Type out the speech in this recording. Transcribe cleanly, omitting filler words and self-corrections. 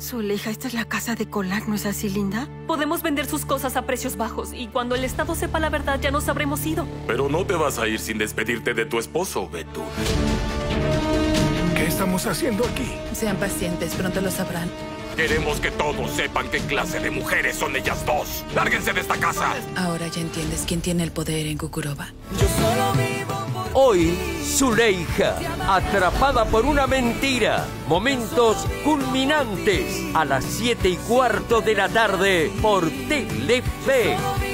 Zuleika, esta es la casa de Colac, ¿no es así, linda? Podemos vender sus cosas a precios bajos y cuando el Estado sepa la verdad ya nos habremos ido. Pero no te vas a ir sin despedirte de tu esposo, Betül. ¿Qué estamos haciendo aquí? Sean pacientes, pronto lo sabrán. Queremos que todos sepan qué clase de mujeres son ellas dos. ¡Lárguense de esta casa! Ahora ya entiendes quién tiene el poder en Kukuroba. Hoy, Zuleika, atrapada por una mentira. Momentos culminantes a las 7:15 de la tarde por Telefe.